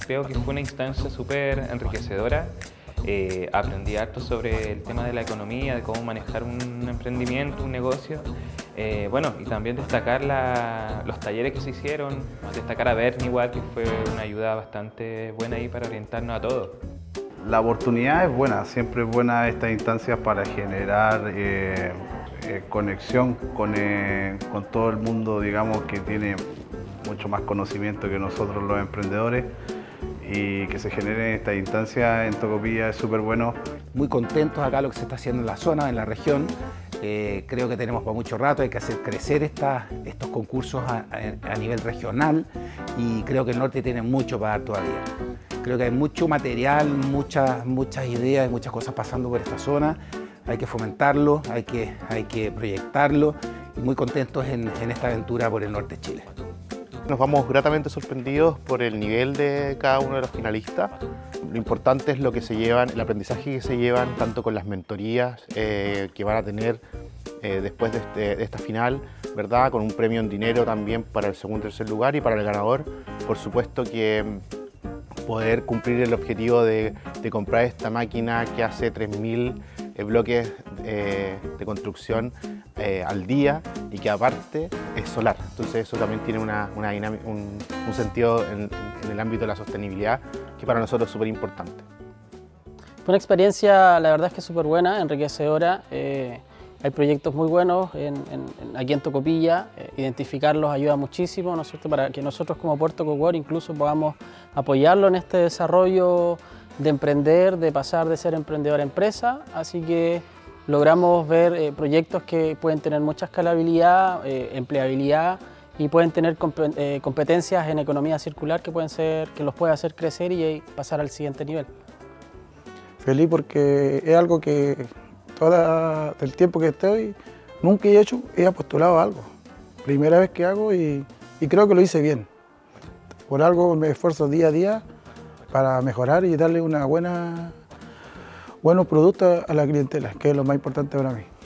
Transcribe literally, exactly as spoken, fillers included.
creo que fue una instancia súper enriquecedora. Eh, aprendí harto sobre el tema de la economía, de cómo manejar un emprendimiento, un negocio. Eh, bueno, y también destacar la, los talleres que se hicieron, destacar a Bernie igual, que fue una ayuda bastante buena ahí para orientarnos a todos. La oportunidad es buena, siempre es buena estas instancias para generar eh, eh, conexión con, eh, con todo el mundo, digamos, que tiene mucho más conocimiento que nosotros los emprendedores, y que se generen estas instancias en Tocopilla es súper bueno. Muy contentos acá lo que se está haciendo en la zona, en la región. Eh, creo que tenemos para mucho rato, hay que hacer crecer esta, estos concursos a, a, a nivel regional, y creo que el norte tiene mucho para dar todavía. Creo que hay mucho material, muchas, muchas ideas, muchas cosas pasando por esta zona. Hay que fomentarlo, hay que, hay que proyectarlo, y muy contentos en, en esta aventura por el norte de Chile. Nos vamos gratamente sorprendidos por el nivel de cada uno de los finalistas. Lo importante es lo que se llevan, el aprendizaje que se llevan, tanto con las mentorías eh, que van a tener eh, después de, este, de esta final, ¿verdad? Con un premio en dinero también para el segundo y tercer lugar, y para el ganador, por supuesto, que poder cumplir el objetivo de, de comprar esta máquina que hace tres mil eh, bloques eh, de construcción eh, al día, y que aparte es solar. Entonces eso también tiene una, una dinámica, un, un sentido en, en el ámbito de la sostenibilidad que para nosotros es súper importante. Fue una experiencia, la verdad es que súper buena, enriquecedora. Eh, hay proyectos muy buenos en, en, aquí en Tocopilla, eh, identificarlos ayuda muchísimo, ¿no es cierto?, para que nosotros como Puerto Coquor incluso podamos apoyarlo en este desarrollo de emprender, de pasar de ser emprendedor a empresa. Así que logramos ver eh, proyectos que pueden tener mucha escalabilidad, eh, empleabilidad, y pueden tener comp eh, competencias en economía circular que, pueden ser, que los puede hacer crecer y pasar al siguiente nivel. Feliz porque es algo que todo el tiempo que estoy nunca he hecho, he postulado a algo. Primera vez que hago, y, y creo que lo hice bien. Por algo me esfuerzo día a día para mejorar y darle una buena buenos productos a la clientela, que es lo más importante para mí.